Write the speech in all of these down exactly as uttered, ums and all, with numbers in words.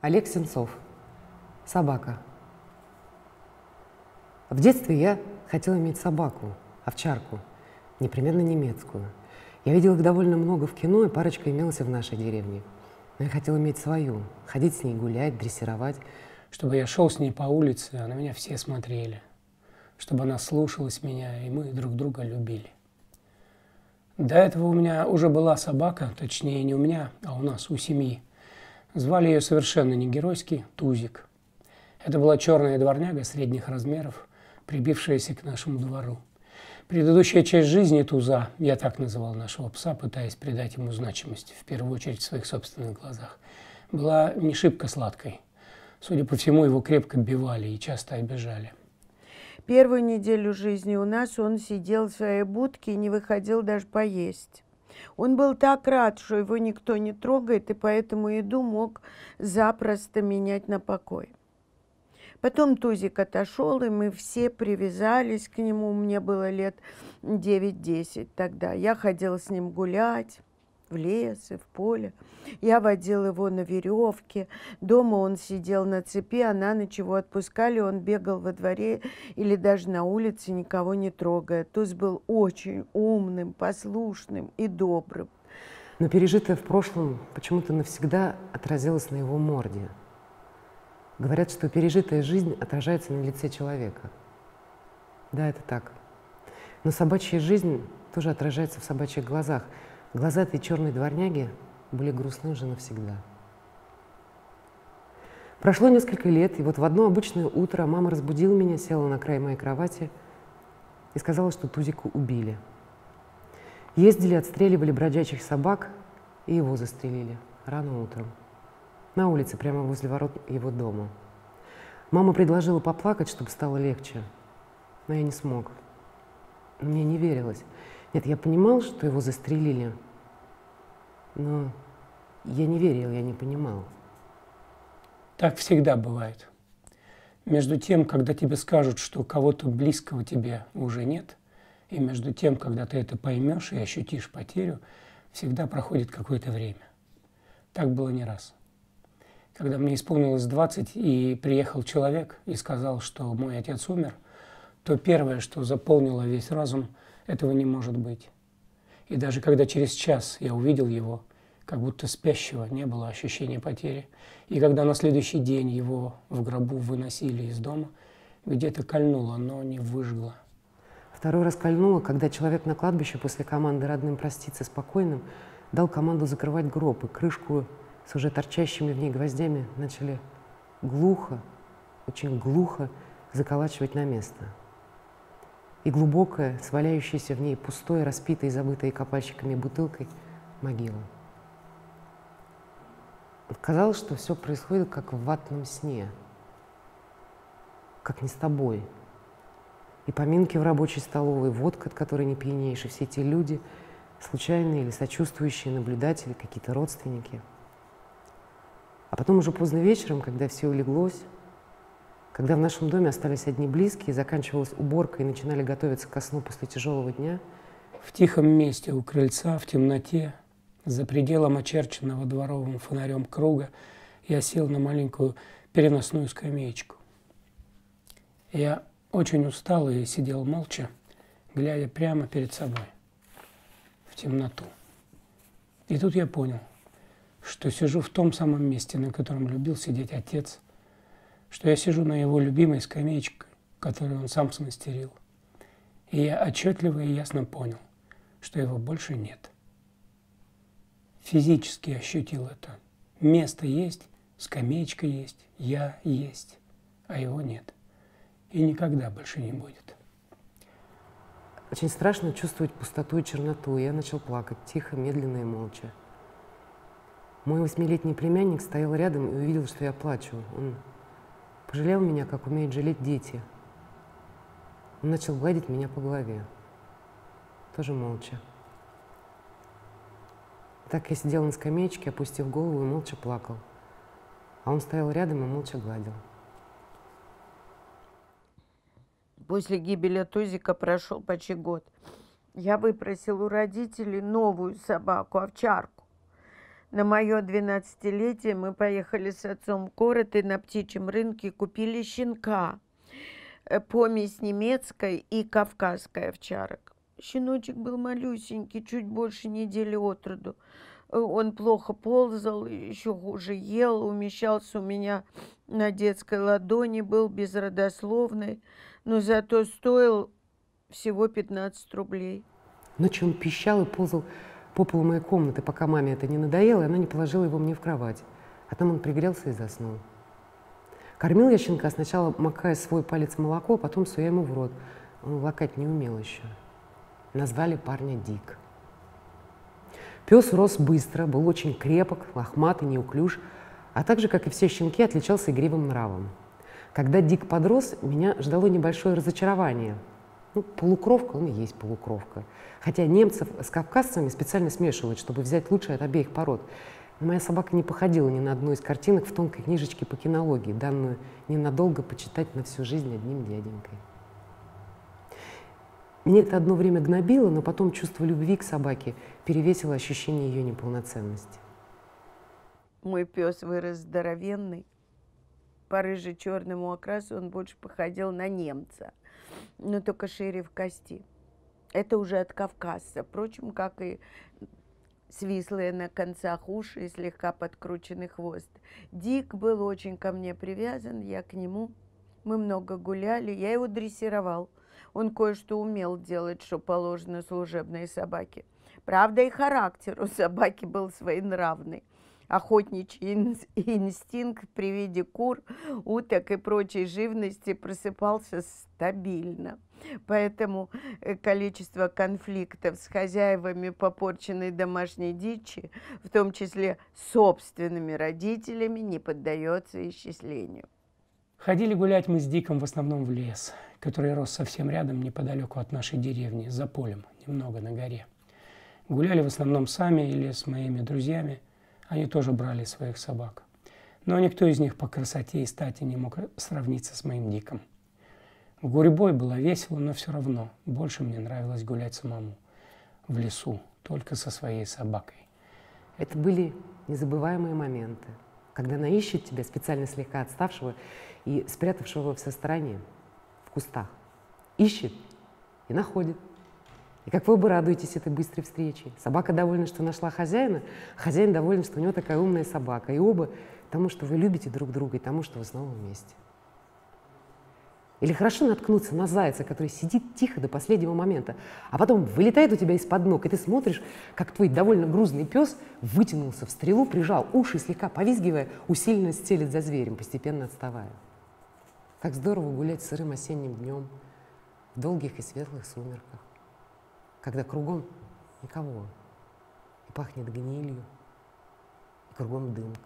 Олег Сенцов. Собака. В детстве я хотела иметь собаку, овчарку, непременно немецкую. Я видела их довольно много в кино, и парочка имелась и в нашей деревне. Но я хотела иметь свою, ходить с ней гулять, дрессировать. Чтобы я шел с ней по улице, а на меня все смотрели. Чтобы она слушалась меня, и мы друг друга любили. До этого у меня уже была собака, точнее не у меня, а у нас, у семьи. Звали ее совершенно не геройски Тузик. Это была черная дворняга средних размеров, прибившаяся к нашему двору. Предыдущая часть жизни Туза, я так называл нашего пса, пытаясь придать ему значимость, в первую очередь в своих собственных глазах, была не шибко сладкой. Судя по всему, его крепко бивали и часто обижали. Первую неделю жизни у нас он сидел в своей будке и не выходил даже поесть. Он был так рад, что его никто не трогает, и поэтому еду мог запросто менять на покой. Потом Тузик отошел, и мы все привязались к нему. Мне было лет девять-десять тогда. Я ходила с ним гулять в лес и в поле. Я водила его на веревке. Дома он сидел на цепи, а на ночь его отпускали. Он бегал во дворе или даже на улице, никого не трогая. Туз был очень умным, послушным и добрым. Но пережитое в прошлом почему-то навсегда отразилось на его морде. Говорят, что пережитая жизнь отражается на лице человека. Да, это так. Но собачья жизнь тоже отражается в собачьих глазах. Глаза этой черной дворняги были грустны уже навсегда. Прошло несколько лет, и вот в одно обычное утро мама разбудила меня, села на край моей кровати и сказала, что Тузика убили. Ездили, отстреливали бродячих собак, и его застрелили рано утром. На улице, прямо возле ворот его дома. Мама предложила поплакать, чтобы стало легче, но я не смог. Мне не верилось. Нет, я понимал, что его застрелили, но я не верил, я не понимал. Так всегда бывает. Между тем, когда тебе скажут, что кого-то близкого тебе уже нет, и между тем, когда ты это поймешь и ощутишь потерю, всегда проходит какое-то время. Так было не раз. Когда мне исполнилось двадцать, и приехал человек и сказал, что мой отец умер, то первое, что заполнило весь разум, этого не может быть. И даже когда через час я увидел его, как будто спящего, не было ощущения потери. И когда на следующий день его в гробу выносили из дома, где-то кольнуло, но не выжгло. Второй раз кольнуло, когда человек на кладбище после команды родным проститься спокойным дал команду закрывать гроб, и крышку с уже торчащими в ней гвоздями начали глухо, очень глухо заколачивать на место. И глубокая, сваляющаяся в ней пустой, распитой, забытой копальщиками бутылкой могила. Казалось, что все происходит как в ватном сне, как не с тобой. И поминки в рабочей столовой, водка, от которой не пьянеешь, и все эти люди, случайные или сочувствующие наблюдатели, какие-то родственники. А потом уже поздно вечером, когда все улеглось, когда в нашем доме остались одни близкие, заканчивалась уборка и начинали готовиться ко сну после тяжелого дня. В тихом месте у крыльца, в темноте, за пределом очерченного дворовым фонарем круга, я сел на маленькую переносную скамеечку. Я очень устал и сидел молча, глядя прямо перед собой, в темноту. И тут я понял, что сижу в том самом месте, на котором любил сидеть отец, что я сижу на его любимой скамеечке, которую он сам смастерил. И я отчетливо и ясно понял, что его больше нет. Физически ощутил это. Место есть, скамеечка есть, я есть, а его нет. И никогда больше не будет. Очень страшно чувствовать пустоту и черноту. Я начал плакать тихо, медленно и молча. Мой восьмилетний племянник стоял рядом и увидел, что я плачу. Он пожалел меня, как умеют жалеть дети. Он начал гладить меня по голове. Тоже молча. Так я сидел на скамеечке, опустив голову и молча плакал. А он стоял рядом и молча гладил. После гибели Тузика прошел почти год. Я выпросил у родителей новую собаку, овчарку. На мое двенадцатилетие мы поехали с отцом в город и на птичьем рынке купили щенка. Помесь немецкой и кавказской овчарок. Щеночек был малюсенький, чуть больше недели от роду. Он плохо ползал, еще хуже ел, умещался у меня на детской ладони, был безродословный, но зато стоил всего пятнадцать рублей. Ночью он пищал и ползал по полу моей комнаты, пока маме это не надоело, и она не положила его мне в кровать. А там он пригрелся и заснул. Кормил я щенка, сначала макая свой палец в молоко, а потом суя ему в рот. Он лакать не умел еще. Назвали парня Дик. Пес рос быстро, был очень крепок, лохматый, неуклюж, а также, как и все щенки, отличался игривым нравом. Когда Дик подрос, меня ждало небольшое разочарование. Ну, полукровка, он и есть полукровка. Хотя немцев с кавказцами специально смешивают, чтобы взять лучшее от обеих пород. Но моя собака не походила ни на одну из картинок в тонкой книжечке по кинологии, данную ненадолго почитать на всю жизнь одним дяденькой. Меня это одно время гнобило, но потом чувство любви к собаке перевесило ощущение ее неполноценности. Мой пес вырос здоровенный. По рыже-черному окрасу он больше походил на немца, но только шире в кости. Это уже от кавказца, впрочем, как и свислые на концах уши и слегка подкрученный хвост. Дик был очень ко мне привязан, я к нему. Мы много гуляли, я его дрессировал. Он кое-что умел делать, что положено служебной собаке. Правда, и характер у собаки был своенравный. Охотничий инстинкт при виде кур, уток и прочей живности просыпался стабильно. Поэтому количество конфликтов с хозяевами попорченной домашней дичи, в том числе собственными родителями, не поддается исчислению. Ходили гулять мы с Диком в основном в лес, который рос совсем рядом, неподалеку от нашей деревни, за полем, немного на горе. Гуляли в основном сами или с моими друзьями. Они тоже брали своих собак. Но никто из них по красоте и стати не мог сравниться с моим Диком. В гурьбой было весело, но все равно больше мне нравилось гулять самому в лесу, только со своей собакой. Это были незабываемые моменты, когда она ищет тебя, специально слегка отставшего и спрятавшего в стороне, в кустах. Ищет и находит. И как вы оба радуетесь этой быстрой встрече. Собака довольна, что нашла хозяина, хозяин доволен, что у него такая умная собака. И оба тому, что вы любите друг друга, и тому, что вы снова вместе. Или хорошо наткнуться на зайца, который сидит тихо до последнего момента, а потом вылетает у тебя из-под ног, и ты смотришь, как твой довольно грузный пес вытянулся в стрелу, прижал уши и слегка повизгивая, усиленно стелет за зверем, постепенно отставая. Как здорово гулять сырым осенним днем в долгих и светлых сумерках, когда кругом никого, и пахнет гнилью, и кругом дымка.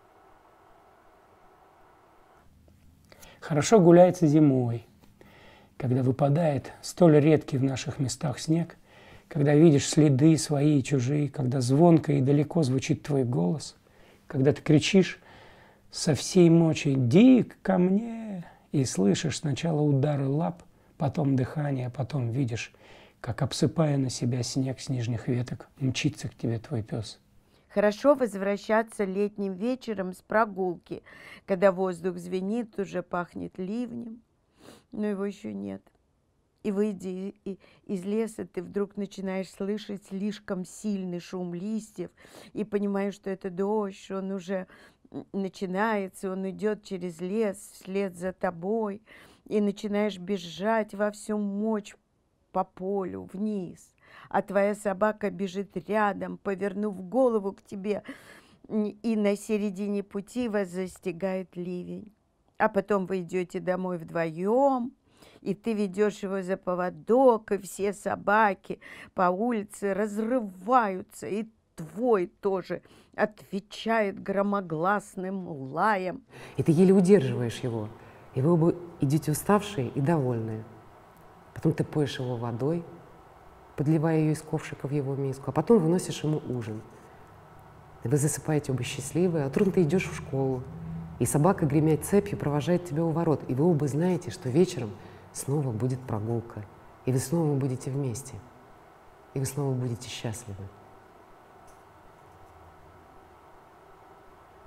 Хорошо гуляется зимой, когда выпадает столь редкий в наших местах снег, когда видишь следы свои и чужие, когда звонко и далеко звучит твой голос, когда ты кричишь со всей мочи «Дик, ко мне!» и слышишь сначала удары лап, потом дыхание, потом видишь, как, обсыпая на себя снег с нижних веток, мчится к тебе твой пес. Хорошо возвращаться летним вечером с прогулки, когда воздух звенит, уже пахнет ливнем, но его еще нет. И выйдя из леса, ты вдруг начинаешь слышать слишком сильный шум листьев и понимаешь, что это дождь, он уже начинается, он идет через лес вслед за тобой, и начинаешь бежать во всю мочь по полю вниз. А твоя собака бежит рядом, повернув голову к тебе, и на середине пути вас застигает ливень. А потом вы идете домой вдвоем, и ты ведешь его за поводок, и все собаки по улице разрываются, и твой тоже отвечает громогласным лаем. И ты еле удерживаешь его, и вы оба идете уставшие и довольные. Потом ты поешь его водой, подливая ее из ковшика в его миску, а потом выносишь ему ужин. И вы засыпаете оба счастливые, а утром ты идешь в школу, и собака, гремя цепью, провожает тебя у ворот, и вы оба знаете, что вечером снова будет прогулка, и вы снова будете вместе, и вы снова будете счастливы.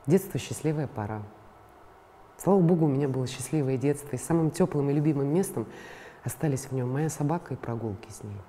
Детство — счастливая пора. Слава Богу, у меня было счастливое детство, и самым теплым и любимым местом остались в нем моя собака и прогулки с ней.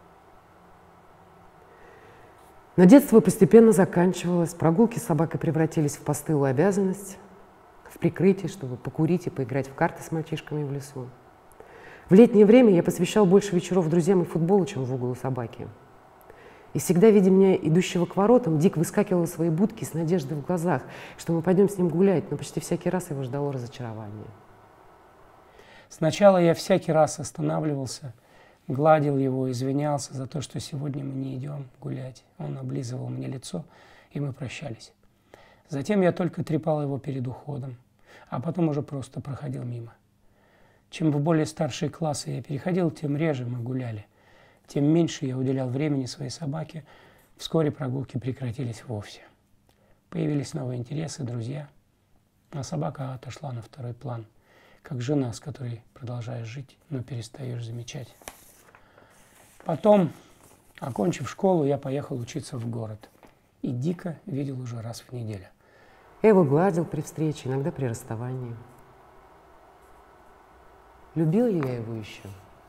Но детство постепенно заканчивалось, прогулки с собакой превратились в постылую обязанность, в прикрытие, чтобы покурить и поиграть в карты с мальчишками в лесу. В летнее время я посвящал больше вечеров друзьям и футболу, чем в угол у собаки. И всегда, видя меня, идущего к воротам, Дик выскакивал из своей будки с надеждой в глазах, что мы пойдем с ним гулять, но почти всякий раз его ждало разочарование. Сначала я всякий раз останавливался, гладил его, извинялся за то, что сегодня мы не идем гулять. Он облизывал мне лицо, и мы прощались. Затем я только трепал его перед уходом, а потом уже просто проходил мимо. Чем в более старшие классы я переходил, тем реже мы гуляли. Тем меньше я уделял времени своей собаке. Вскоре прогулки прекратились вовсе. Появились новые интересы, друзья. А собака отошла на второй план, как жена, с которой продолжаешь жить, но перестаешь замечать. Потом, окончив школу, я поехал учиться в город. И Дика видел уже раз в неделю. Я его гладил при встрече, иногда при расставании. Любил ли я его еще?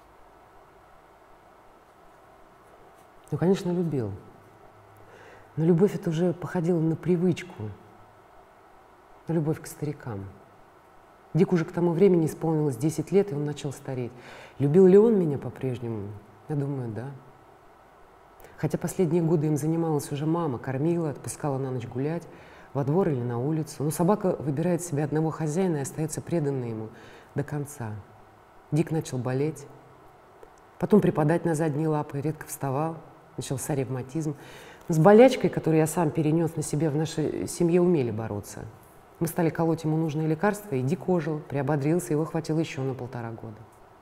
Ну, конечно, любил. Но любовь это уже походила на привычку, на любовь к старикам. Дику уже к тому времени исполнилось десять лет, и он начал стареть. Любил ли он меня по-прежнему? Я думаю, да. Хотя последние годы им занималась уже мама, кормила, отпускала на ночь гулять, во двор или на улицу. Но собака выбирает себе одного хозяина и остается преданной ему до конца. Дик начал болеть, потом припадать на задние лапы, редко вставал, начался ревматизм. С болячкой, которую я сам перенес на себе, в нашей семье умели бороться. Мы стали колоть ему нужные лекарства, и Дик ожил, приободрился, его хватило еще на полтора года.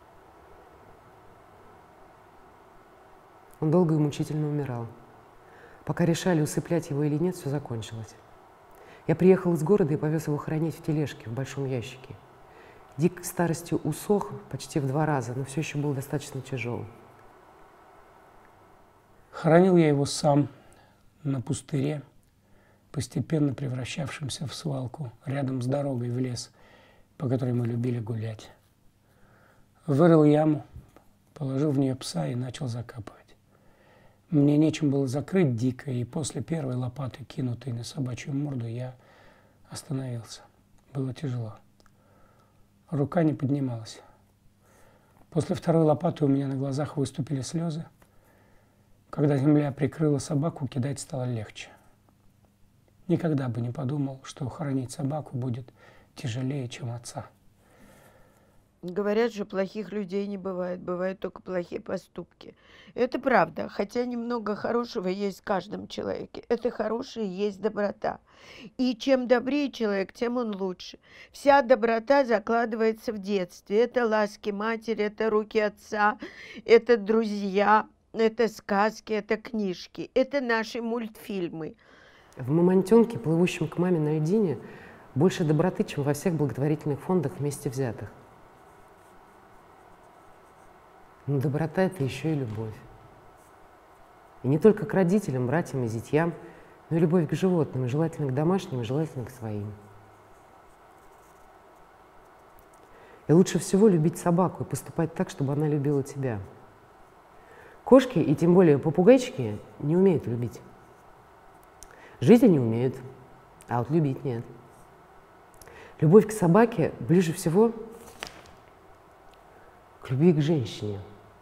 Он долго и мучительно умирал. Пока решали, усыплять его или нет, все закончилось. Я приехал из города и повез его хоронить в тележке, в большом ящике. Дик к старости усох почти в два раза, но все еще был достаточно тяжелый. Хоронил я его сам на пустыре, постепенно превращавшемся в свалку, рядом с дорогой в лес, по которой мы любили гулять. Вырыл яму, положил в нее пса и начал закапывать. Мне нечем было закрыть Дика, и после первой лопаты, кинутой на собачью морду, я остановился. Было тяжело. Рука не поднималась. После второй лопаты у меня на глазах выступили слезы. Когда земля прикрыла собаку, кидать стало легче. Никогда бы не подумал, что хоронить собаку будет тяжелее, чем отца. Говорят же, плохих людей не бывает, бывают только плохие поступки. Это правда, хотя немного хорошего есть в каждом человеке. Это хорошее есть доброта. И чем добрее человек, тем он лучше. Вся доброта закладывается в детстве. Это ласки матери, это руки отца, это друзья, это сказки, это книжки, это наши мультфильмы. В «Мамонтенке», плывущем к маме на льдине, больше доброты, чем во всех благотворительных фондах вместе взятых. Но доброта – это еще и любовь. И не только к родителям, братьям и зятьям, но и любовь к животным, и желательно к домашним, и желательно к своим. И лучше всего любить собаку и поступать так, чтобы она любила тебя. Кошки, и тем более попугайчики, не умеют любить. Жить они умеют, а вот любить нет. Любовь к собаке ближе всего к любви к женщине.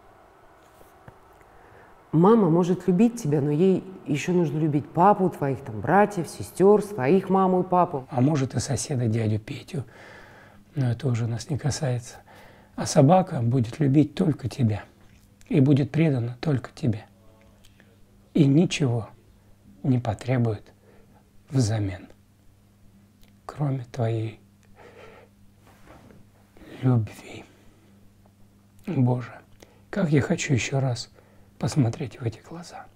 Мама может любить тебя, но ей еще нужно любить папу, твоих там братьев, сестер, своих маму и папу. А может и соседа дядю Петю, но это уже нас не касается. А собака будет любить только тебя и будет предана только тебе. И ничего не потребует взамен, кроме твоей любви. Боже, как я хочу еще раз посмотреть в эти глаза.